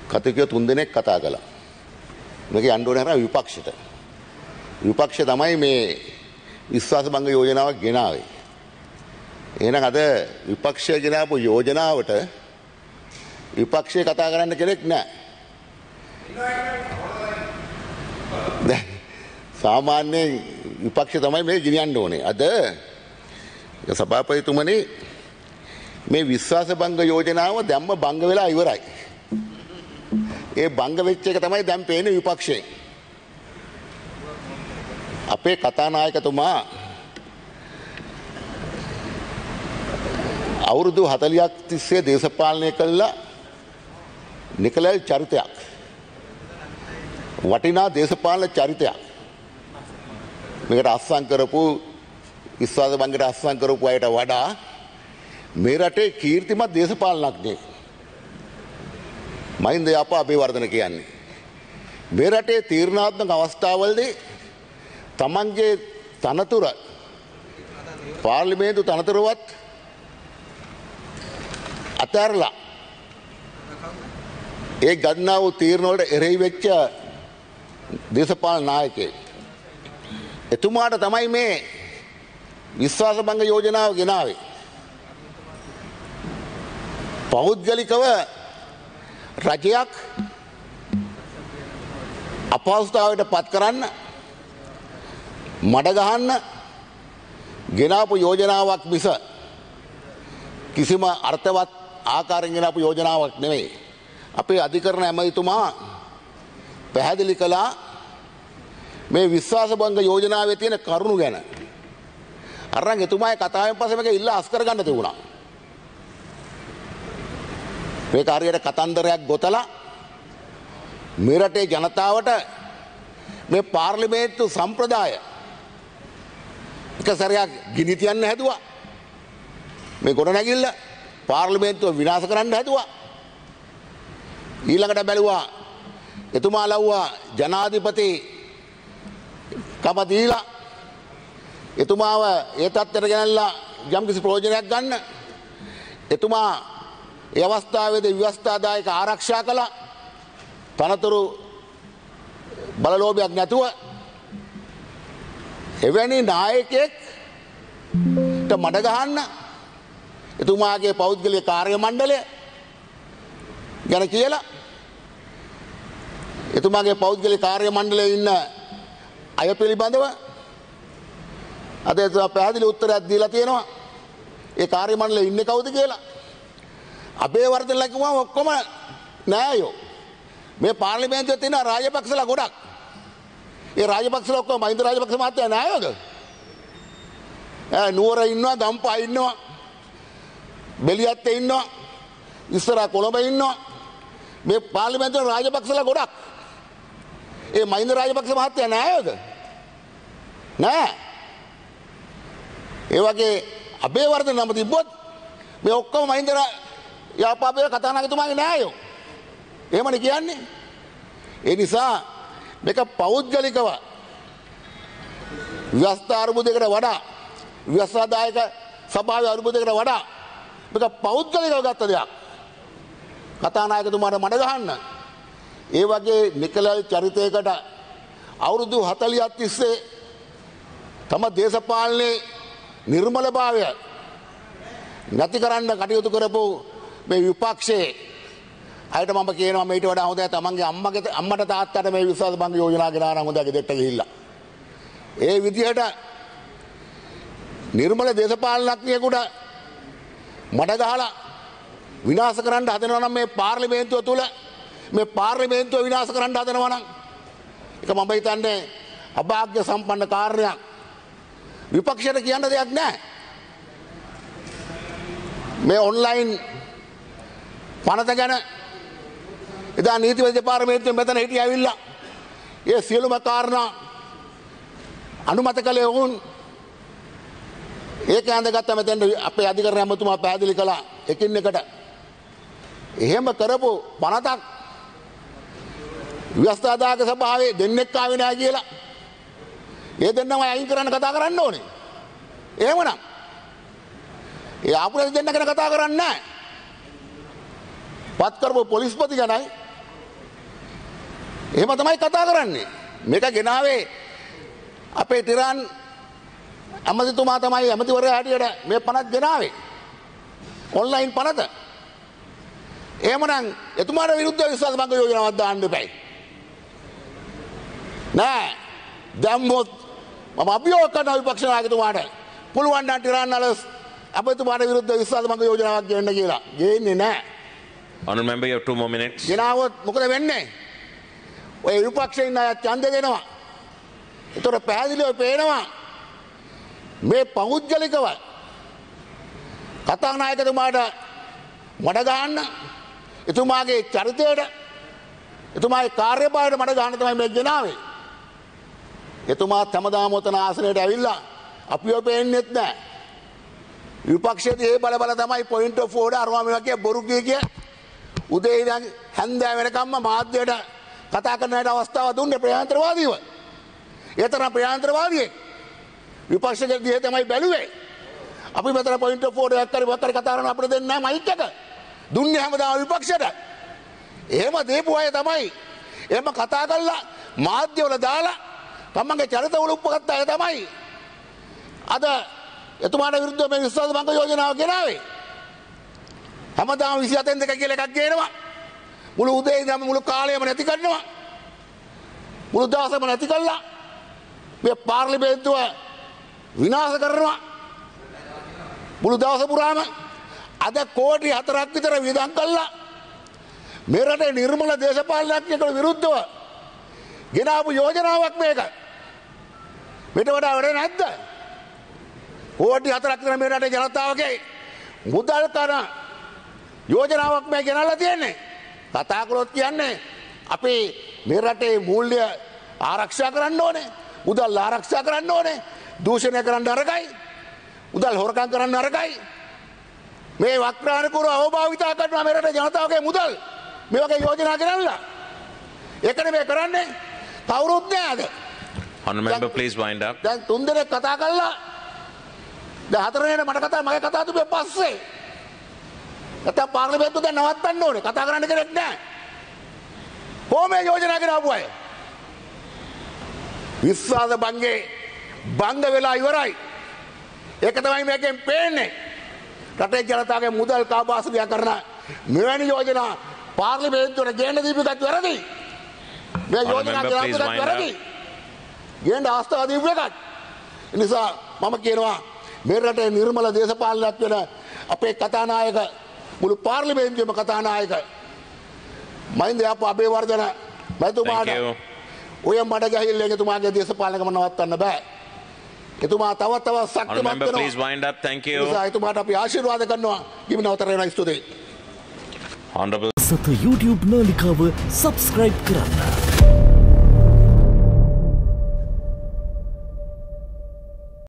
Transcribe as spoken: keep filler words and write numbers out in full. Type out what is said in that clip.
කතිකයෝ තුන් දෙනෙක් කතා කළා. මේක යන්න ඕනේ හර විපක්ෂයට. විපක්ෂය තමයි මේ විශ්වාස භංග යෝජනාවක් ගෙනාවේ. එහෙනම් අද විපක්ෂය ගෙනාවු යෝජනාවට විපක්ෂය කතා කරන්න කෙනෙක් නැහැ. දැන් සාමාන්‍යයෙන් විපක්ෂය තමයි මේ ගෙනියන්න ඕනේ. අද සභාපතිතුමනි මේ විශ්වාස භංග යෝජනාව දැම්ම භංග වෙලා ඉවරයි. ඒ භංග වෙච්ච එක තමයි දැන් පේන්නේ විපක්ෂයෙන්. අපේ කතානායකතුමා අවුරුදු හතළියක් තිස්සේ දේශපාලනය කළා නිකලල් චරිතයක්. වටිනා දේශපාලන චරිතයක්. මේකට අස්සම් කරපු විශ්වාස භංගයට අස්සම් කරපු අයට වඩා මේ රටේ කීර්තිමත් දේශපාලනඥයෙක්. මහින්ද යපා අබේවර්ධන කියන්නේ. මේ රටේ තීරණාත්මක අවස්ථාවලදී තමන්ගේ තනතුර පාර්ලිමේන්තු තනතුරවත් අතහැරලා ඒ ගන්නා වූ තීරණ වලට එරෙහි වෙච්ච දේශපාලන නායකයෙක්. එතුමාට තමයි මේ විශ්වාස භංග යෝජනාව ගෙනාවේ. පෞද්ගලිකව රජයක් අපහසුතාවයට පත් කරන්න මඩ ගහන්න ගෙනාපු යෝජනාවක් මිස කිසිම අර්ථවත් ආකාරයෙන් ගෙනාපු යෝජනාවක් නෙවෙයි. අපේ අධිකරණ ඇමතිතුමා පැහැදිලි කළා මේ විශ්වාස භංග යෝජනාවේ තියෙන කරුණු ගැන. අරන් එතුමාගේ කතාවෙන් පස්සේ මේක ඉල්ල අස් කරගන්න තිබුණා. මේක හරියට කතන්දරයක් ගොතලා මේ රටේ ජනතාවට මේ පාර්ලිමේන්තු සම්ප්‍රදාය එක සැරයක් ගිනි තියන්න හැදුවා. මේ ගොඩනැගිල්ල පාර්ලිමේන්තුව විනාශ කරන්න හැදුවා. ඊළඟට බැලුවා එතුමා ලව්වා ජනාධිපති කම දීලා එතුමාව ඒ තත්ත්වයට ගෙනල්ලා යම්කිසි ප්‍රයෝජනයක් ගන්න. එතුමා ඒ අවස්ථාවේදී ව්‍යවස්ථාදායක ආරක්ෂා කළා. තනතුරු බලලෝභයක් නැතුව එවැනි නායකයෙක් ට මඩ ගහන්න එතුමාගේ පෞද්ගලික කාර්ය මණ්ඩලය ගැන කියලා එතුමාගේ පෞද්ගලික කාර්ය මණ්ඩලයේ ඉන්න අය පිළිබඳව අද එතුමා පැහැදිලි උත්තරයක් දීලා තියෙනවා. ඒ කාර්ය මණ්ඩලයේ ඉන්නේ කවුද කියලා. අබේවර්ධන ලකුවා ඔක්කොම නෑයෝ. මේ පාර්ලිමේන්තුවේ තියෙන රාජපක්ෂලා ගොඩක්. ඒ රාජපක්ෂලා ඔක්කොම මහින්ද රාජපක්ෂ මහත්තයා නෑයෝද? ඈ නුවර ඉන්නවා, ගම්පහ ඉන්නවා, බෙලියත්තේ ඉන්නවා, ඉස්සරහ කොළඹ ඉන්නවා. මේ පාර්ලිමේන්තුවේ රාජපක්ෂලා ගොඩක්. ඒ මහින්ද රාජපක්ෂ මහත්තයා නෑයෝද? නෑ. ඒ වගේ අබේවර්ධන නම තිබ්බොත් මේ ඔක්කොම මහින්ද යාපාබේ කතානායකතුමාගේ නෑයෝ. එහෙමනේ කියන්නේ. ඒ නිසා මේක පෞද්ගලිකව ව්‍යවස්ථා අර්බුදයකට වඩා ව්‍යවස්ථාදායක සභාවේ අර්බුදයකට වඩා මේක පෞද්ගලිකව ගත්ත දෙයක්. කතානායකතුමාට මඩ ගහන්න. ඒ වගේ නිකලල් චරිතයකට අවුරුදු හතළියක් තිස්සේ තම දේශපාලනයේ නිර්මලභාවය නැති කරන්න කටයුතු කරපු මේ විපක්ෂයේ අයට මම කියනවා මේට වඩා හොඳයි තමන්ගේ අම්මගේ අම්මට තාත්තට මේ විශ්වාස භංග යෝජනා ගෙනාන හොඳයි ගෙදරට ගිහිල්ලා. ඒ විදිහට නිර්මල දේශපාලනඥයෙකුට මඩ ගහලා විනාශ කරන්න හදනවා නම් මේ පාර්ලිමේන්තුව තුල මේ පාර්ලිමේන්තුව විනාශ කරන්න හදනවා නම් ඒක මම හිතන්නේ අභාග්‍ය සම්පන්න කාර්යයක්. විපක්ෂයට කියන්න දෙයක් නැහැ. මේ ඔන්ලයින් පනත ගැන එදා නීතිපති දෙපාර්තමේන්තුවෙන් මෙතන හිටිය ඇවිල්ලා ඒ සියලුම කාරණා අනුමත කළේ වුන් ඒක ඇඳගත්ත මෙතෙන් අපේ අධිකරණ ඇමතුමා පැහැදිලි කළා එකින් එකට එහෙම කරපු පනතක් ව්‍යවස්ථාදායක සභාවේ දෙන්නෙක් ආවේ නැහැ කියලා ඒ දෙන්නම අයින් කරන්න කතා කරන්න ඕනේ. එහෙමනම් ඒ ආපු දෙන්න ගැන කතා කරන්නේ නැහැ. පත් කරපු පොලිස්පති ගැනයි එහෙම තමයි කතා කරන්නේ. මේක ගෙනාවේ අපේ ටිරාන් ඇමතිතුමා තමයි ඇමතිවරයා හැටියට මේ පනත ගෙනාවේ. ඔන්ලයින් පනත. එහෙමනම් එතුමාට විරුද්ධව විශ්වාස භංග යෝජනාවක් දාන්න එපයි. නෑ. දැම්මොත් මම අභියෝග කරනවා විපක්ෂ නායකතුමාට. පුළුවන් නම් ටිරාන් අලස් අපතුමාට විරුද්ධව විශ්වාස භංග යෝජනාවක් ගෙන්න කියලා. ගේන්නේ නෑ. Honourable member, you have two more minutes. ගෙනාවොත් මොකද වෙන්නේ? ඔය විපක්ෂේ ඉන්න අය ඡන්ද දෙනවා. ඒතර පැහැදිලිව පේනවා මේ පෞද්ගලිකව කතානායකතුමාට මඩ ගන්න, එතුමාගේ චරිතයට, එතුමාගේ කාර්යභාරයට මඩ ගන්න තමයි මේ ගෙනාවේ. එතුමා හැමදාම ඔතන ආසනයට ඇවිල්ලා අපිව පේන්නෙත් නැහැ. විපක්ෂයේදී ඒ බල බල තමයි පොයින්ට් ඔෆ් ඕඩර් අරවා මේවා කිය බොරු කිය කිය උදේ ඉඳන් හැන්දෑව වෙනකම්ම මාධ්‍යයට කතා කරන්නට අවස්ථාව දුන්නේ ප්‍රජාතන්ත්‍රවාදීව. ඒ තරම් ප්‍රජාතන්ත්‍රවාදීෙක් විපක්ෂයේ දිහා තමයි බැලුවේ. අපි මෙතන පොයින්ට් ඔෆ් ඕඩර් එකක් කරි වක්කරි කතා කරන අපිට දෙන්නේ නැහැ මයික් එක. දුන්නේ හැමදාම විපක්ෂයට. එහෙම දීපු අය තමයි. එහෙම කතා කළා මාධ්‍යවල දාලා තමන්ගේ චරිතවල උපගත්ත අය තමයි. අද එතුමාට විරුද්ධව මේ විශ්වාස භංග යෝජනාව ගෙනාවේ. හැමදාම විසිහතෙන් දෙක කියලා එකක් ගේනවා. මුළු උදේ ඉඳන් මුළු කාලයම නැති කරනවා. මුළු දවසම නැති කළා. මේ පාර්ලිමේන්තුව විනාශ කරනවා. මුළු දවස පුරාම අද කෝටි හතරක් විතර වියදම් කළා. මේ රටේ නිර්මල දේශපාලනඥයෙකුට විරුද්ධව ගෙනාවු යෝජනාවක් මේක. මෙට වඩා වැඩ නැද්ද? කෝටි හතරක් විතර මේ රටේ ජනතාවගේ මුදල් කරන යෝජනාවක් මේ ගෙනල්ලා තියෙන්නේ. කතා කළොත් කියන්නේ අපි මේ රටේ මූල්‍ය ආරක්ෂා කරන්න ඕනේ. මුදල් ආරක්ෂා කරන්න ඕනේ. දූෂණය කරන්න අරගයි. මුදල් හොරකම් කරන්න අරගයි. මේ වක්‍රානුකූලව අවභාවිතා කරනවා මේ රටේ ජනතාවගේ මුදල්. මේ වගේ යෝජනා ගෙනල්ලා. ඒකනේ මේ කරන්නේ. කවුරුත් නෑද? Honourable member, please wind up. දැන් තුන් දෙනෙක් කතා කළා. දැන් හතර දෙනෙක් මට කතා මගේ කතා තුනේ පස්සේ. නැත්නම් පාර්ලිමේන්තුව දැන් නවත්තන්න ඕනේ. කතා කරන්න කෙනෙක් නැහැ. කොහොම මේ යෝජනා ගෙනාවු අය? විශ්වාස භංගේ භංග වෙලා ඉවරයි. ඒක තමයි මේකෙන් පේන්නේ. රටේ ජනතාවගේ මුදල් කාබාසිනිය කරන මෙවැනි යෝජනා පාර්ලිමේන්තුවට ගේන්න දීපු එකත් වැරදි. මේ යෝජනා ගෙනාවු එකත් වැරදි. ගේන්න අවස්ථාව දීපු එකත්. ඒ නිසා මම කියනවා මේ රටේ නිර්මල දේශපාලනයක් වෙන අපේ කතානායක මුළු පාර්ලිමේන්තුවේම කතානායක මහින්ද යාප අබේවර්ධන මැතිතුමාට ඔය මඩ ගැහිල්ලෙන් එතුමාගේ දේශපාලනකම නවත්තන්න බෑ. එතුමා තව තවත් ශක්තිමත් වෙනවා. Please wind up. Thank you. එතුමාට අපි ආශිර්වාද කරනවා. කිමි නවතර වෙනවා ස්තුතියි. Honourable සත YouTube නාලිකාව subscribe කරන්න.